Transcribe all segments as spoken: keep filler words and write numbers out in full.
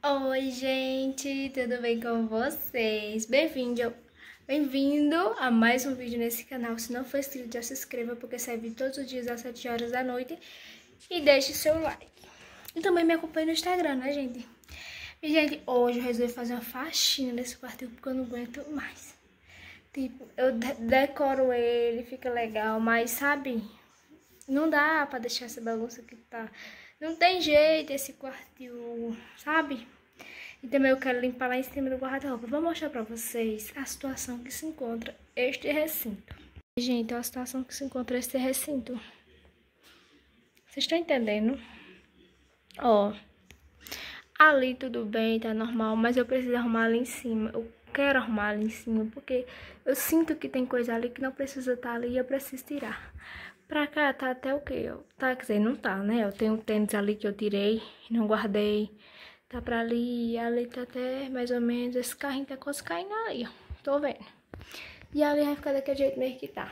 Oi, gente, tudo bem com vocês? Bem-vindo, bem-vindo a mais um vídeo nesse canal. Se não for inscrito, já se inscreva, porque sai vídeo todos os dias às sete horas da noite. E deixe seu like. E também me acompanhe no Instagram, né, gente? E, gente, hoje eu resolvi fazer uma faxina nesse quartinho, porque eu não aguento mais. Tipo, eu de decoro ele, fica legal, mas, sabe, não dá pra deixar essa bagunça que tá... Não tem jeito esse quartinho, sabe? E também eu quero limpar lá em cima do guarda-roupa. Vou mostrar pra vocês a situação que se encontra este recinto. Gente, a situação que se encontra este recinto. Vocês estão entendendo? Ó, ali tudo bem, tá normal, mas eu preciso arrumar ali em cima. Eu quero arrumar ali em cima, porque eu sinto que tem coisa ali que não precisa estar ali e eu preciso tirar. Pra cá tá até o quê? Tá, quer dizer, não tá, né? Eu tenho um tênis ali que eu tirei, não guardei. Tá pra ali, ali tá até mais ou menos. Esse carrinho tá quase caindo ali, ó. Tô vendo. E ali vai ficar daquele jeito mesmo que tá.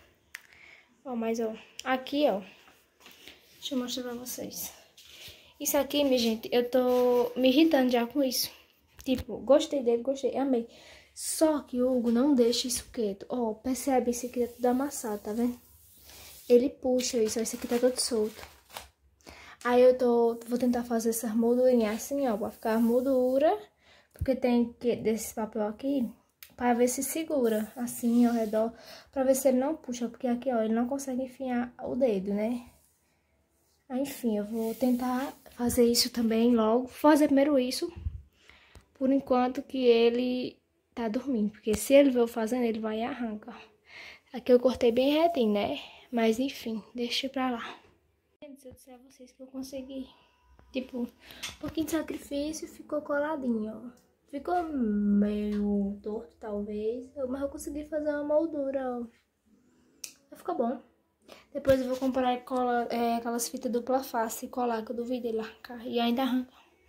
Ó, mas ó, aqui, ó. Deixa eu mostrar pra vocês. Isso aqui, minha gente, eu tô me irritando já com isso. Tipo, gostei dele, gostei, amei. Só que o Hugo não deixa isso quieto. Ó, percebe? Esse aqui é tudo amassado, tá vendo? Ele puxa isso, ó, esse aqui tá todo solto. Aí eu tô, vou tentar fazer essas moldurinhas assim, ó, pra ficar moldura. Porque tem que, desse papel aqui, pra ver se segura, assim, ao redor. Pra ver se ele não puxa, porque aqui, ó, ele não consegue enfiar o dedo, né? Aí, enfim, eu vou tentar fazer isso também logo. Vou fazer primeiro isso, por enquanto que ele tá dormindo. Porque se ele ver eu fazendo, ele vai e arranca. Aqui eu cortei bem retinho, né? Mas, enfim, deixa pra lá. Se eu disser a vocês que eu consegui, tipo, um pouquinho de sacrifício, ficou coladinho, ó. Ficou meio torto, talvez, mas eu consegui fazer uma moldura, ó. Ficou bom. Depois eu vou comprar cola, é, aquelas fitas dupla face e colar, que eu duvidei lá, e ainda arranca.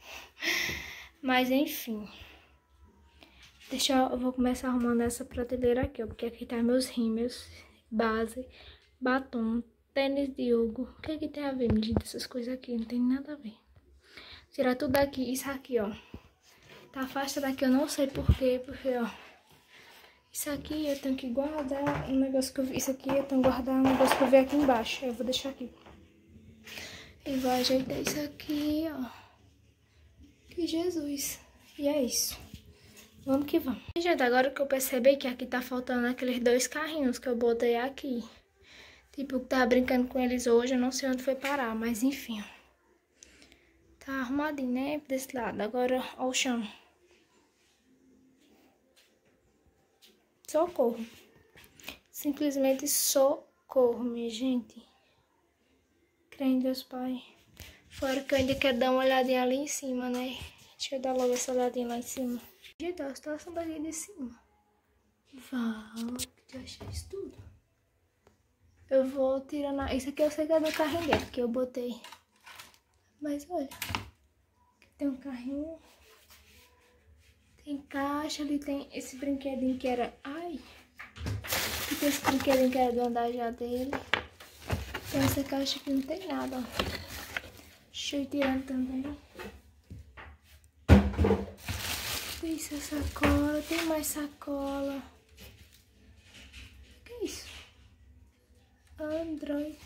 Mas, enfim. Deixa eu, eu vou começar arrumando essa prateleira aqui, ó, porque aqui tá meus rímels, base, batom, tênis de Hugo. O que é que tem a ver, gente? Essas coisas aqui não tem nada a ver. Tirar tudo daqui. Isso aqui, ó. Tá afastado daqui, eu não sei porquê. Porque, ó. Isso aqui eu tenho que guardar um negócio que eu vi. Isso aqui eu tenho que guardar um negócio que eu vi aqui embaixo. Eu vou deixar aqui. E vou ajeitar isso aqui, ó. Que Jesus. E é isso. Vamos que vamos. Gente, agora que eu percebi que aqui tá faltando aqueles dois carrinhos que eu botei aqui. Tipo, eu tava brincando com eles hoje, eu não sei onde foi parar, mas enfim. Tá arrumadinho, né? Desse lado. Agora, ó o chão. Socorro. Simplesmente socorro, minha gente. Crê em Deus, Pai. Fora que eu ainda quero dar uma olhadinha ali em cima, né? Deixa eu dar logo essa olhadinha lá em cima. Gente, olha a situação daqui de cima. Val, que eu achei isso tudo. Eu vou tirando... Isso aqui eu sei que é do carrinho dele, que eu botei. Mas olha. Aqui tem um carrinho. Tem caixa. Ali tem esse brinquedinho que era... Ai! Aqui tem esse brinquedinho que era do andar já dele. Tem essa caixa que não tem nada, ó. Deixa eu ir tirando também. Tem essa sacola. Tem mais sacola. O que é isso? Android.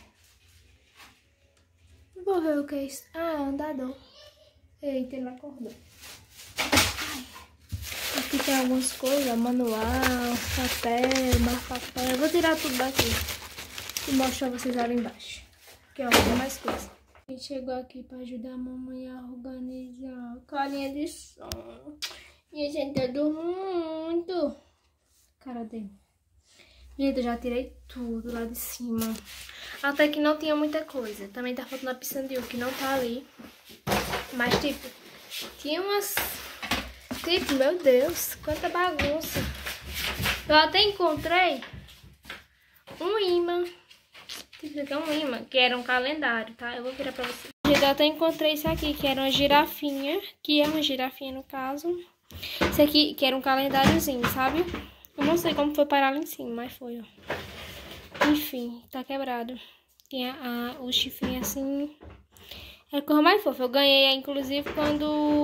Vou ver o que é isso. Ah, é andador. Eita, ele acordou. Ai. Aqui tem algumas coisas, manual, papel, mais papel. Eu vou tirar tudo daqui e mostrar vocês ali embaixo. Que ó, tem mais coisa. A gente chegou aqui pra ajudar a mamãe a organizar a carinha de som. E a gente tá dormindo muito. Cara dele. Gente, eu já tirei tudo lá de cima. Até que não tinha muita coisa. Também tá faltando a piscina de Hugo, que não tá ali. Mas, tipo, tinha umas... Tipo, meu Deus, quanta bagunça. Eu até encontrei um imã. Tipo, aqui é um imã, que era um calendário, tá? Eu vou virar pra vocês. Eu até encontrei isso aqui, que era uma girafinha. Que é uma girafinha, no caso. Isso aqui, que era um calendáriozinho, sabe? Eu não sei como foi parar lá em cima, mas foi, ó. Enfim, tá quebrado. Tinha a, o chifrinho assim. É a cor mais fofa. Eu ganhei, inclusive, quando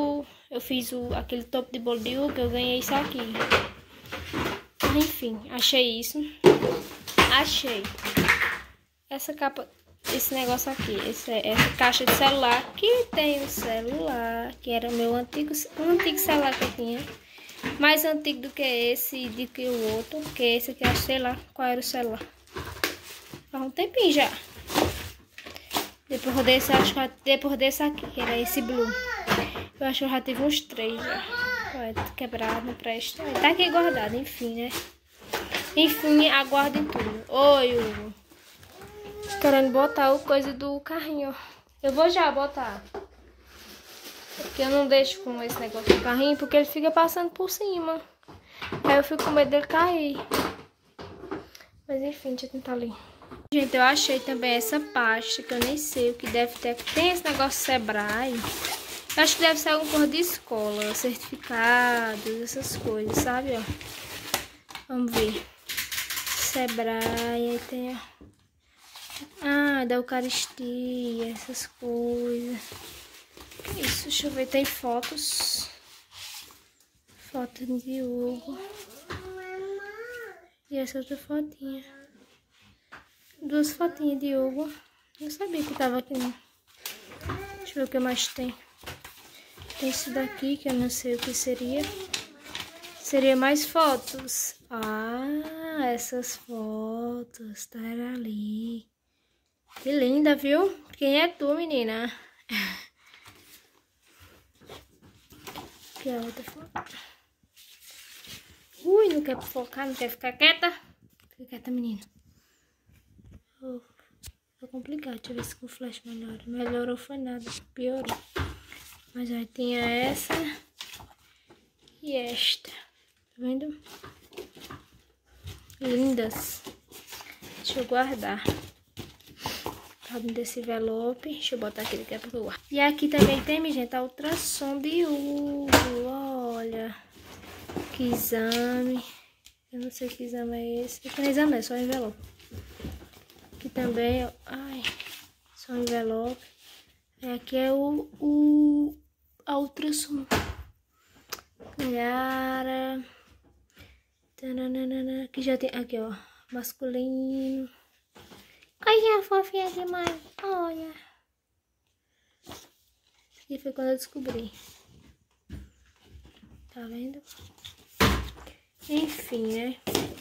Eu fiz o, aquele topo de bolo de uva, eu ganhei isso aqui. Enfim, achei isso. Achei essa capa, esse negócio aqui, esse, essa caixa de celular, que tem o celular, que era o meu antigo, um antigo celular que eu tinha. Mais antigo do que esse, do que o outro, porque esse aqui, eu sei lá qual era o celular. Faz um tempinho já. Depois desse, acho que depois desse aqui, que era esse blue. Eu acho que eu já tive uns três já. Olha, quebrado, não presta. Tá aqui guardado, enfim, né? Enfim, aguardem tudo. Oi, Hugo. Querendo botar o coisa do carrinho. Eu vou já botar. Porque eu não deixo com esse negócio do carrinho, porque ele fica passando por cima. Aí eu fico com medo dele cair. Mas enfim, deixa eu tentar ali. Gente, eu achei também essa pasta, que eu nem sei o que deve ter. Tem esse negócio Sebrae. Eu acho que deve ser alguma coisa de escola, certificados, essas coisas, sabe, ó. Vamos ver. Sebrae, aí tem, ó. Ah, da Eucaristia, essas coisas. Que isso? Deixa eu ver, tem fotos. Foto de Hugo. E essa outra fotinha. Duas fotinhas de Hugo. Não sabia que tava aqui, não. Deixa eu ver o que mais tem. Tem isso daqui, que eu não sei o que seria. Seria mais fotos. Ah, essas fotos. Tá ali. Que linda, viu? Quem é tu, menina? Aqui a outra foto. Ui, não quer focar, não quer ficar quieta? Fica quieta, menina. Oh, tá complicado. Deixa eu ver se com o flash melhora. Melhorou foi nada, piorou. Mas aí tinha essa e esta. Tá vendo? Lindas. Deixa eu guardar. Tá desse envelope. Deixa eu botar aqui daqui a pouco eu guardo. E aqui também tem, minha gente, a ultrassom de Hugo. Olha. Que exame. Eu não sei que exame é esse. Não é exame, é só envelope. Aqui também, ó. Ai. Só envelope. E aqui é o... o a ultrassom. Cara. Aqui já tem. Aqui, ó. Masculino. Coisinha fofinha demais. Olha. Isso aqui foi quando eu descobri. Tá vendo? Enfim, né?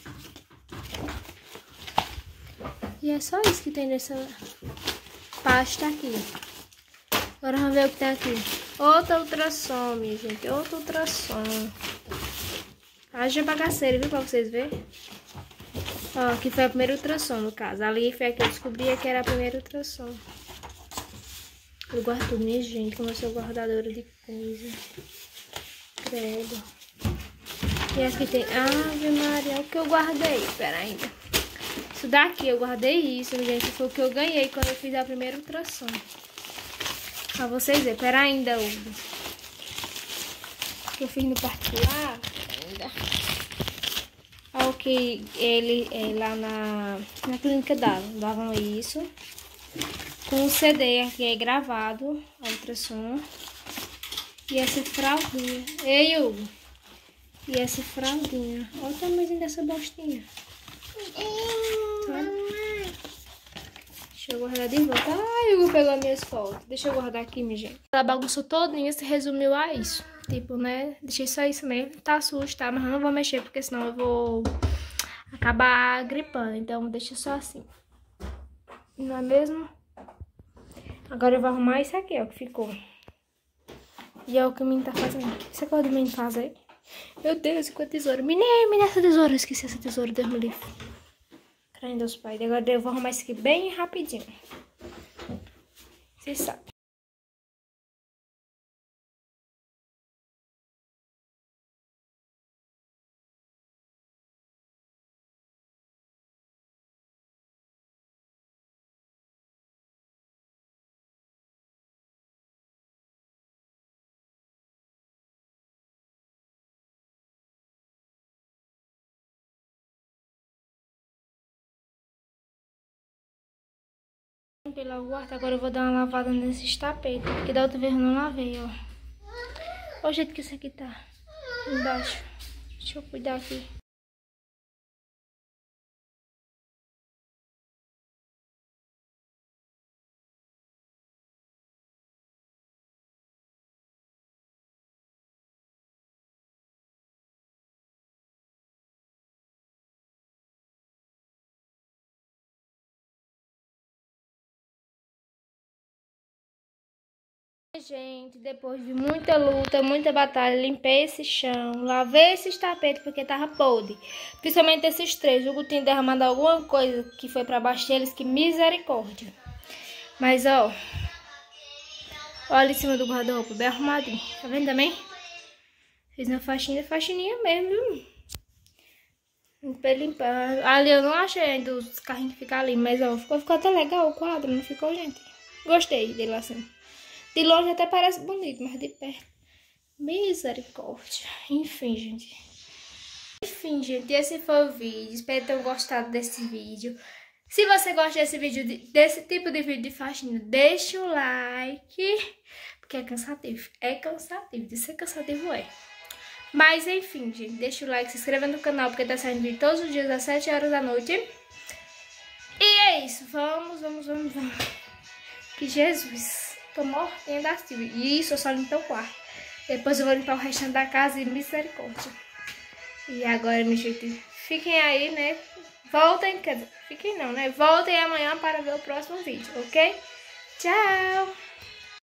E é só isso que tem nessa pasta aqui. Agora vamos ver o que tem aqui. Outra ultrassom, minha gente. Outra ultrassom. Haja bagaceira, viu? Pra vocês verem. Ó, aqui foi a primeira ultrassom, no caso. Ali foi a que eu descobri que era a primeira ultrassom. Eu guardo tudo, minha gente. Como eu sou guardadora de coisa. Credo. E aqui tem... Ave Maria, o que eu guardei? Pera ainda. Isso daqui, eu guardei isso, gente. Foi o que eu ganhei quando eu fiz a primeira ultrassom. Pra vocês verem. Pera ainda, Hugo. Que eu fiz no particular. Ainda. Olha o que ele é, lá na, na clínica davam. Davam isso. Com o C D aqui é gravado. A ultrassom. E essa fraldinha. Ei, Hugo. E essa fraldinha. Olha o tamanho dessa bostinha. Tá? Deixa eu guardar de volta. Ai, Hugo pegou minhas fotos. Deixa eu guardar aqui, minha gente. Ela bagunçou todinha, se resumiu a isso. Tipo, né? Deixei só isso mesmo. Tá sujo, tá? Mas eu não vou mexer, porque senão eu vou acabar gripando. Então, deixa só assim. Não é mesmo? Agora eu vou arrumar isso aqui, ó, que ficou. E é o que o menino tá fazendo. Você acabou de dormir em casa aí? Meu Deus, com a tesoura. Menino, me dá essa tesoura. Eu esqueci essa tesoura, Deus me livre. Crendo Deus Pai. Agora eu vou arrumar isso aqui bem rapidinho. Vocês sabem. Pela guarda, agora eu vou dar uma lavada nesses tapetes, porque da outra vez eu não lavei, ó. Olha o jeito que isso aqui tá embaixo. Deixa eu cuidar aqui. Gente, depois de muita luta, muita batalha, limpei esse chão, lavei esses tapetes porque tava podre. Principalmente esses três. O Hugo tinha derramado alguma coisa que foi pra baixo deles, que misericórdia. Mas, ó, olha em cima do guarda-roupa, bem arrumadinho. Tá vendo também? Fiz uma faixinha, faxininha mesmo, viu? Limpei, limpar. Ali eu não achei ainda os carrinhos que ficam ali, mas, ó, ficou, ficou até legal o quadro, não ficou, gente? Gostei dele assim. De longe até parece bonito, mas de perto, misericórdia. Enfim, gente. Enfim, gente, esse foi o vídeo. Espero que tenham gostado desse vídeo. Se você gosta desse vídeo, desse tipo de vídeo de faxina, deixa o like. Porque é cansativo. É cansativo. De ser cansativo é. Mas, enfim, gente, deixa o like, se inscreva no canal, porque tá saindo vídeo todos os dias às sete horas da noite. E é isso. Vamos, vamos, vamos, vamos. Que Jesus... Tô mortinha da Silvia. E isso, eu só limpei o quarto. Depois eu vou limpar o restante da casa e misericórdia. E agora, meu gente, fiquem aí, né? Voltem, quer dizer, fiquem não, né? Voltem amanhã para ver o próximo vídeo, ok? Tchau!